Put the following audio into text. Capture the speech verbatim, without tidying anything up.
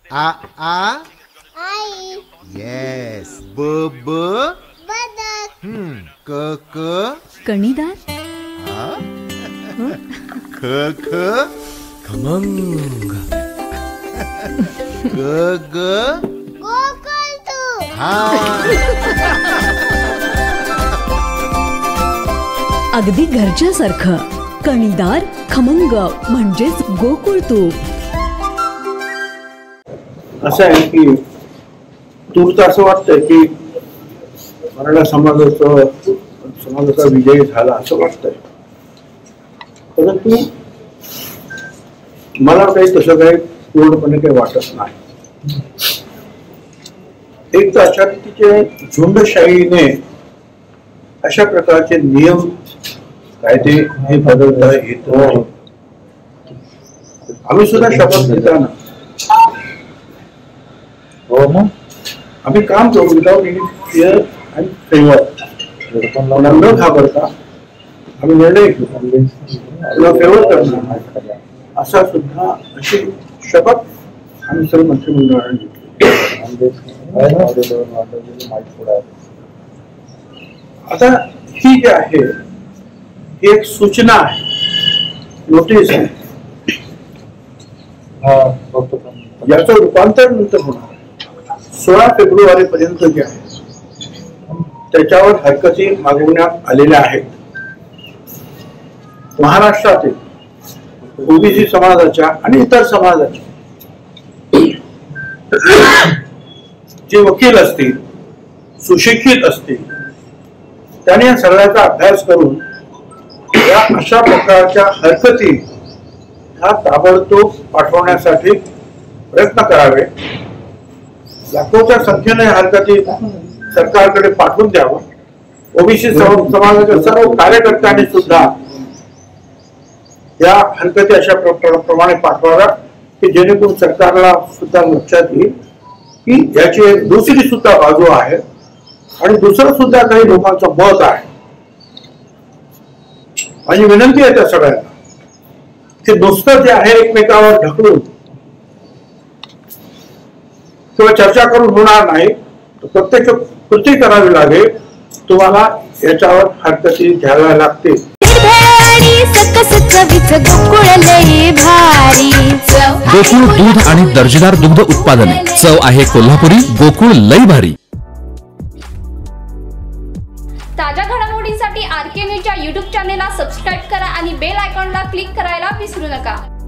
आ आ आई. Yes. ब ब बदक. हम्म. क क कणीदार. ख ख खमंग. ग ग गोकुळ तू. हा. अगदी घरच्यासारखं. कणीदार खमंग म्हणजेच गोकुळ तूप. असं आहे की तूर्त असं वाटतंय की मराठा समाजाचा समाजाचा विजय झाला असं वाटतंय, परंतु मला काही तसं काही पूर्णपणे काही वाटत नाही. एक तर अशा रीतीचे झुंडशाहीने अशा प्रकारचे नियम कायदे हे बदलता येत नाही. आम्ही सुद्धा शपथ घेताना आम्ही काम करू without any fear and favour, न घाबरता आम्ही निर्णय घेऊ, तुला फेवर करणार असा सुद्धा अशी शपथ आम्ही सर्व मंत्रिमंडळाने घेतली. आता ही जी आहे ही एक सूचना आहे, नोटीस आहे. याचं रूपांतर नंतर होणार सोळा फेब्रुवारी पर्यंत जे आहे त्याच्यावर हरकती मागवण्यात आलेल्या आहेत. महाराष्ट्रातील ओबीसी समाजाच्या आणि इतर समाजाच्या जे वकील असतील, सुशिक्षित असतील, त्यांनी या सगळ्याचा अभ्यास करून या अशा प्रकारच्या हरकती ह्या ताबडतोब पाठवण्यासाठी प्रयत्न करावे. लाखोच्या संख्येने हरकती सरकारकडे पाठवून द्यावं. ओबीसी समाजाच्या सर्व कार्यकर्त्यांनी सुद्धा या हरकती अशा प्रमाणे पाठवाव्या की जेणेकरून सरकारला सुद्धा लक्षात येईल की याची एक दुसरी सुद्धा बाजू आहे आणि दुसरं सुद्धा काही लोकांचं मत आहे. माझी विनंती आहे त्या सगळ्यांना की नुसतं जे आहे एकमेकावर ढकलून किंवा चर्चा करून होणार नाही, प्रत्यक्ष कृती करावी लागेल. तुम्हाला याच्यावर हरकती घ्याव्या लागतील. गोकुळ दूध आणि दर्जेदार दुग्ध उत्पादने. चव आहे कोल्हापुरी. गोकुळ लई भारी. ताज्या घडामोडींसाठी आर के न्यूजच्या यूट्यूब चॅनेलला सबस्क्राईब करा आणि बेल आयकॉनला क्लिक करायला विसरू नका.